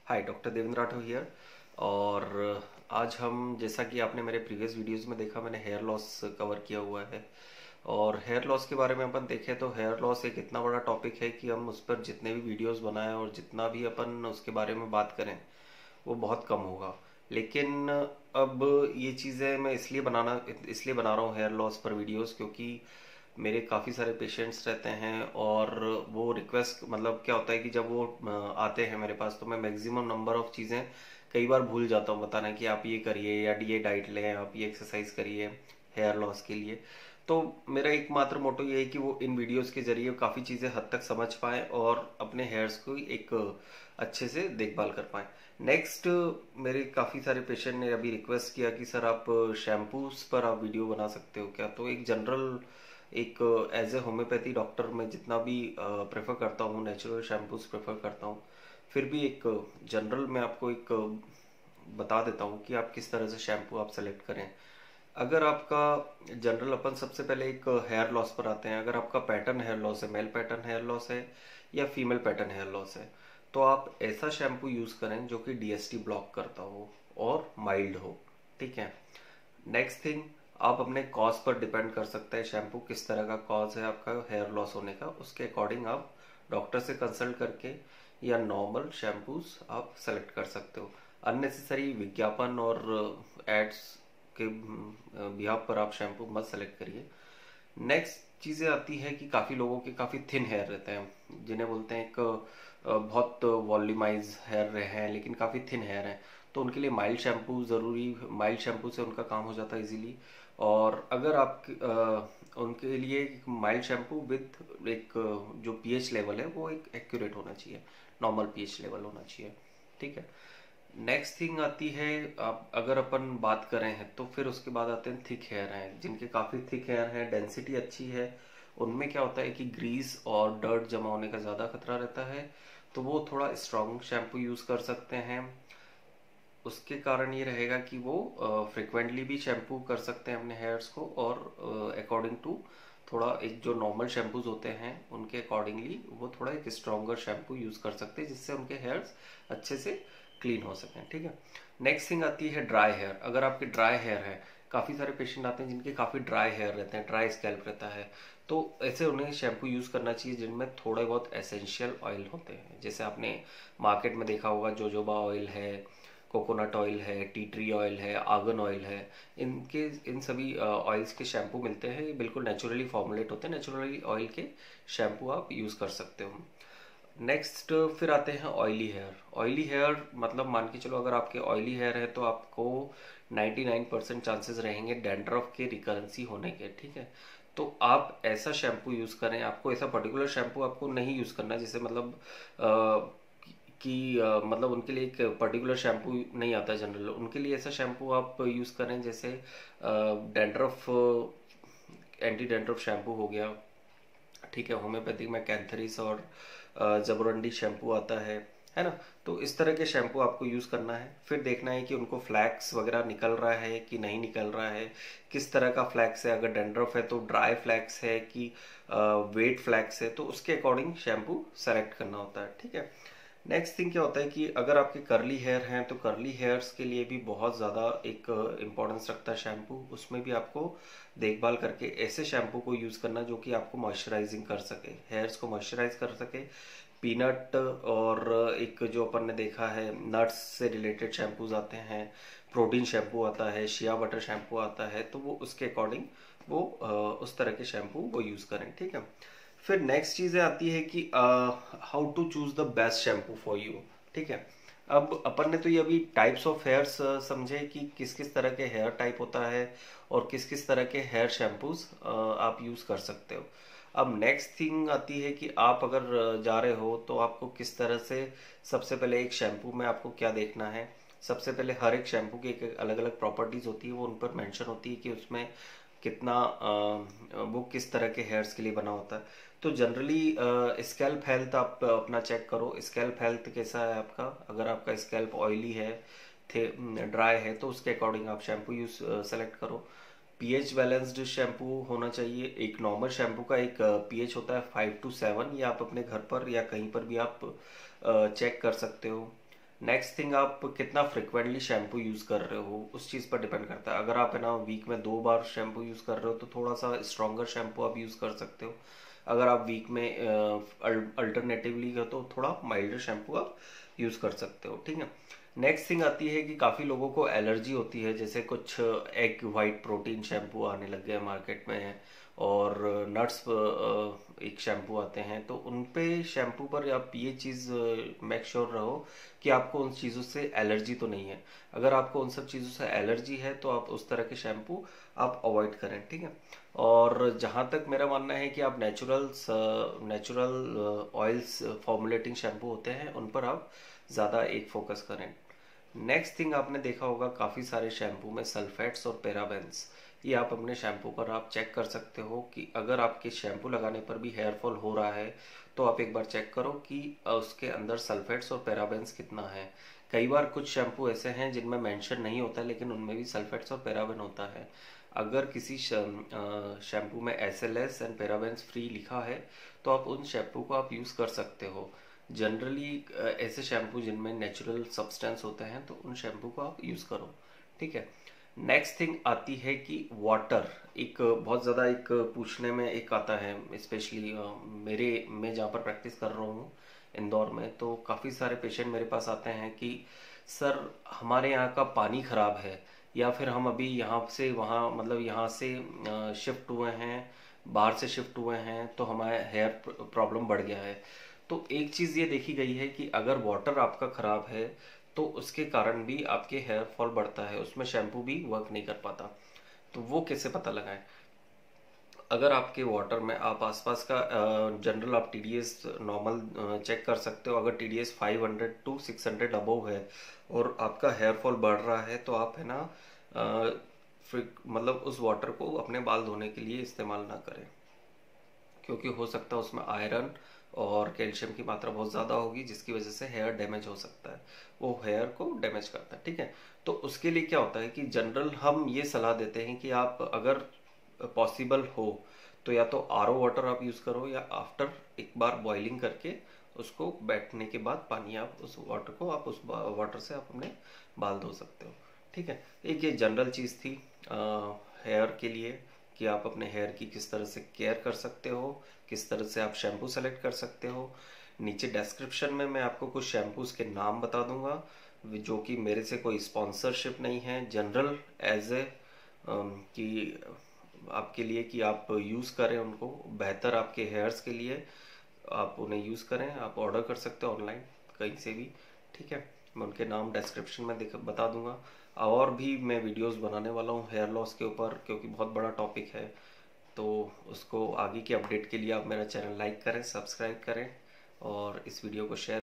Hi, doctor Devendra Rathore here. और आज हम, जैसा कि आपने मेरे प्रीवियस वीडियोस में देखा, मैंने हेयर लॉस कवर किया हुआ है। और हेयर लॉस के बारे में अपन देखें तो हेयर लॉस एक इतना बड़ा टॉपिक है कि हम उस पर जितने भी वीडियोस बनाएं और जितना भी अपन उसके बारे में बात करें वो बहुत कम होगा। लेकिन अब ये चीज़ें मैं इसलिए बना रहा हूँ हेयर लॉस पर वीडियोस, क्योंकि मेरे काफ़ी सारे पेशेंट्स रहते हैं और वो रिक्वेस्ट, मतलब क्या होता है कि जब वो आते हैं मेरे पास तो मैं मैक्सिमम नंबर ऑफ चीज़ें कई बार भूल जाता हूँ बताना कि आप ये करिए या ये डाइट लें, आप ये एक्सरसाइज करिए हेयर लॉस के लिए। तो मेरा एकमात्र मोटो ये है कि वो इन वीडियोस के जरिए काफ़ी चीज़ें हद तक समझ पाएँ और अपने हेयर्स को एक अच्छे से देखभाल कर पाएँ। नेक्स्ट, मेरे काफ़ी सारे पेशेंट ने अभी रिक्वेस्ट किया कि सर आप शैम्पूस पर आप वीडियो बना सकते हो क्या। तो एक जनरल, एक एज ए होम्योपैथी डॉक्टर मैं जितना भी प्रेफर करता हूँ, नेचुरल शैम्पूस प्रेफर करता हूँ। फिर भी एक जनरल मैं आपको एक बता देता हूँ कि आप किस तरह से शैम्पू आप सेलेक्ट करें। अगर आपका जनरल, अपन सबसे पहले एक हेयर लॉस पर आते हैं। अगर आपका पैटर्न हेयर लॉस है, मेल पैटर्न हेयर लॉस है या फीमेल पैटर्न हेयर लॉस है, तो आप ऐसा शैम्पू यूज़ करें जो कि डीएसटी ब्लॉक करता हो और माइल्ड हो। ठीक है। नेक्स्ट थिंग, आप अपने कॉज पर डिपेंड कर सकते हैं शैम्पू किस तरह का कॉज है आपका हेयर लॉस होने का, उसके अकॉर्डिंग आप डॉक्टर से कंसल्ट करके या नॉर्मल शैम्पूस आप सेलेक्ट कर सकते हो। अननेसेसरी विज्ञापन और एड्स के बिहाफ पर आप शैम्पू मत सेलेक्ट करिए। नेक्स्ट चीज़ें आती है कि काफ़ी लोगों के काफ़ी थिन हेयर रहते हैं, जिन्हें बोलते हैं एक बहुत वॉल्यूमाइज हेयर रहे हैं लेकिन काफ़ी थिन हेयर हैं। तो उनके लिए माइल्ड शैम्पू ज़रूरी, माइल्ड शैम्पू से उनका काम हो जाता है इजीली। और अगर आप उनके लिए माइल्ड शैम्पू विद एक जो पीएच लेवल है वो एक एक्यूरेट होना चाहिए, नॉर्मल पीएच लेवल होना चाहिए। ठीक है। नेक्स्ट थिंग आती है, आप अगर अपन बात करें हैं तो फिर उसके बाद आते हैं थिक हेयर हैं, जिनके काफ़ी थिक हेयर हैं, डेंसिटी अच्छी है। उनमें क्या होता है कि ग्रीस और डर्ट जमा होने का ज़्यादा खतरा रहता है, तो वो थोड़ा स्ट्रॉन्ग शैम्पू यूज़ कर सकते हैं। उसके कारण ये रहेगा कि वो फ्रिक्वेंटली भी शैम्पू कर सकते हैं अपने हेयर्स को, और अकॉर्डिंग टू थोड़ा एक जो नॉर्मल शैम्पूज होते हैं उनके अकॉर्डिंगली वो थोड़ा एक स्ट्रॉन्गर शैम्पू यूज़ कर सकते हैं, जिससे उनके हेयर्स अच्छे से क्लीन हो सकें। ठीक है। नेक्स्ट थिंग आती है ड्राई हेयर। अगर आपके ड्राई हेयर है, काफ़ी सारे पेशेंट आते हैं जिनके काफ़ी ड्राई हेयर रहते हैं, ड्राई स्कैल्प रहता है, तो ऐसे उन्हें शैम्पू यूज़ करना चाहिए जिनमें थोड़े बहुत एसेंशियल ऑयल होते हैं। जैसे आपने मार्केट में देखा होगा, जोजोबा ऑयल है, कोकोनट ऑयल है, टी ट्री ऑयल है, आर्गन ऑयल है। इन सभी ऑयल्स के शैम्पू मिलते हैं, ये बिल्कुल नेचुरली फॉर्मुलेट होते हैं। नेचुरली ऑयल के शैम्पू आप यूज़ कर सकते हो। नेक्स्ट फिर आते हैं ऑयली हेयर। ऑयली हेयर मतलब मान के चलो, अगर आपके ऑयली हेयर है तो आपको 99% चांसेस रहेंगे डैंड्रफ के रिकरेंसी होने के। ठीक है। तो आप ऐसा शैम्पू यूज़ करें, आपको ऐसा पर्टिकुलर शैम्पू आपको नहीं यूज़ करना, जैसे मतलब मतलब उनके लिए एक पर्टिकुलर शैम्पू नहीं आता जनरल, उनके लिए ऐसा शैम्पू आप यूज़ करें जैसे डैंड्रफ, एंटी डैंड्रफ शैम्पू हो गया। ठीक है। होम्योपैथिक में कैंथरिस और जबरंडी शैम्पू आता है ना। तो इस तरह के शैम्पू आपको यूज़ करना है। फिर देखना है कि उनको फ्लैक्स वगैरह निकल रहा है कि नहीं निकल रहा है, किस तरह का फ्लैक्स है। अगर डैंड्रफ है तो ड्राई फ्लैक्स है कि वेट फ्लैक्स है, तो उसके अकॉर्डिंग शैम्पू सेलेक्ट करना होता है। ठीक है। नेक्स्ट थिंग क्या होता है कि अगर आपके कर्ली हेयर हैं तो कर्ली हेयर्स के लिए भी बहुत ज़्यादा एक इम्पोर्टेंस रखता है शैम्पू। उसमें भी आपको देखभाल करके ऐसे शैम्पू को यूज़ करना जो कि आपको मॉइस्चराइजिंग कर सके, हेयर्स को मॉइस्चराइज कर सके। पीनट और एक जो अपन ने देखा है नट्स से रिलेटेड शैम्पूज आते हैं, प्रोटीन शैम्पू आता है, शिया बटर शैम्पू आता है, तो वो उसके अकॉर्डिंग वो उस तरह के शैम्पू वो यूज़ करें। ठीक है। फिर नेक्स्ट चीज़ें आती है कि how to choose the best shampoo for you. ठीक है। अब अपन ने तो ये अभी टाइप्स ऑफ हेयर्स समझे कि किस किस तरह के हेयर टाइप होता है और किस किस तरह के हेयर शैम्पूज आप यूज़ कर सकते हो। अब नेक्स्ट थिंग आती है कि आप अगर जा रहे हो तो आपको किस तरह से, सबसे पहले एक शैम्पू में आपको क्या देखना है। सबसे पहले हर एक शैम्पू की एक अलग अलग प्रॉपर्टीज होती है, वो उन पर मेंशन होती है कि उसमें कितना वो किस तरह के हेयर्स के लिए बना होता है। तो जनरली स्कैल्प हेल्थ आप अपना चेक करो, स्कैल्प हेल्थ कैसा है आपका। अगर आपका स्कैल्प ऑयली है, थे ड्राई है, तो उसके अकॉर्डिंग आप शैम्पू यूज सेलेक्ट करो। पीएच बैलेंस्ड शैम्पू होना चाहिए। एक नॉर्मल शैम्पू का एक पीएच होता है 5 to 7, या आप अपने घर पर या कहीं पर भी आप चेक कर सकते हो। नेक्स्ट थिंग, आप कितना फ्रिक्वेंटली शैम्पू यूज कर रहे हो उस चीज पर डिपेंड करता है। अगर आप है ना वीक में 2 बार शैम्पू यूज कर रहे हो तो थोड़ा सा स्ट्रॉन्गर शैम्पू आप यूज कर सकते हो। अगर आप वीक में अल्टरनेटिवली हो तो थोड़ा माइल्डर शैम्पू आप यूज कर सकते हो, ठीक है। नेक्स्ट थिंग आती है कि काफी लोगों को एलर्जी होती है, जैसे कुछ एग वाइट प्रोटीन शैम्पू आने लग गए मार्केट में, और नट्स एक शैम्पू आते हैं, तो उन पे शैम्पू पर आप ये चीज़ मेक श्योर रहो कि आपको उन चीज़ों से एलर्जी तो नहीं है। अगर आपको उन सब चीज़ों से एलर्जी है तो आप उस तरह के शैम्पू आप अवॉइड करें, ठीक है। और जहाँ तक मेरा मानना है कि आप नेचुरल ऑयल्स फॉर्मुलेटिंग शैम्पू होते हैं उन पर आप ज़्यादा एक फोकस करें। नेक्स्ट थिंग, आपने देखा होगा काफ़ी सारे शैम्पू में सल्फेट्स और पैराबेन्स, ये आप अपने शैम्पू पर आप चेक कर सकते हो कि अगर आपके शैम्पू लगाने पर भी हेयर फॉल हो रहा है तो आप एक बार चेक करो कि उसके अंदर सल्फेट्स और पैराबेन्स कितना है। कई बार कुछ शैम्पू ऐसे हैं जिनमें मेंशन नहीं होता है लेकिन उनमें भी सल्फेट्स और पैराबेन होता है। अगर किसी शैम्पू में SLS एंड पैराबेन्स फ्री लिखा है तो आप उन शैम्पू को आप यूज़ कर सकते हो। जनरली ऐसे शैम्पू जिनमें नेचुरल सब्सटेंस होते हैं तो उन शैम्पू को आप यूज़ करो, ठीक है। नेक्स्ट थिंग आती है कि वाटर, एक बहुत ज़्यादा एक पूछने में एक आता है, स्पेशली मैं जहाँ पर प्रैक्टिस कर रहा हूँ इंदौर में, तो काफ़ी सारे पेशेंट मेरे पास आते हैं कि सर हमारे यहाँ का पानी ख़राब है, या फिर हम अभी यहाँ से वहाँ मतलब यहाँ से शिफ्ट हुए हैं, बाहर से शिफ्ट हुए हैं तो हमारे हेयर प्रॉब्लम बढ़ गया है। तो एक चीज़ ये देखी गई है कि अगर वाटर आपका ख़राब है तो उसके कारण भी आपके हेयर फॉल बढ़ता है, उसमें शैम्पू भी वर्क नहीं कर पाता। तो वो कैसे पता लगाएं? अगर आपके वाटर में आप आसपास का जनरल आप TDS नॉर्मल चेक कर सकते हो। अगर TDS 500 टू 600 अबव है और आपका हेयर फॉल बढ़ रहा है तो आप है ना मतलब उस वाटर को अपने बाल धोने के लिए इस्तेमाल ना करें, क्योंकि हो सकता है उसमें आयरन और कैल्शियम की मात्रा बहुत ज़्यादा होगी जिसकी वजह से हेयर डैमेज हो सकता है, वो हेयर को डैमेज करता है, ठीक है। तो उसके लिए क्या होता है कि जनरल हम ये सलाह देते हैं कि आप अगर पॉसिबल हो तो या तो RO वाटर आप यूज़ करो, या आफ्टर एक बार बॉइलिंग करके उसको बैठने के बाद पानी आप उस वाटर को आप उस वाटर से आप अपने बाल धो सकते हो, ठीक है। एक ये जनरल चीज़ थी हेयर के लिए कि आप अपने हेयर की किस तरह से केयर कर सकते हो, किस तरह से आप शैम्पू सेलेक्ट कर सकते हो। नीचे डिस्क्रिप्शन में मैं आपको कुछ शैम्पूज के नाम बता दूंगा जो कि मेरे से कोई स्पॉन्सरशिप नहीं है, जनरल एज ए कि आपके लिए कि आप यूज़ करें उनको, बेहतर आपके हेयर्स के लिए आप उन्हें यूज़ करें। आप ऑर्डर कर सकते हो ऑनलाइन कहीं से भी, ठीक है। मैं उनके नाम डिस्क्रिप्शन में बता दूंगा। और भी मैं वीडियोस बनाने वाला हूँ हेयर लॉस के ऊपर, क्योंकि बहुत बड़ा टॉपिक है। तो उसको आगे की अपडेट के लिए आप मेरा चैनल लाइक करें, सब्सक्राइब करें और इस वीडियो को शेयर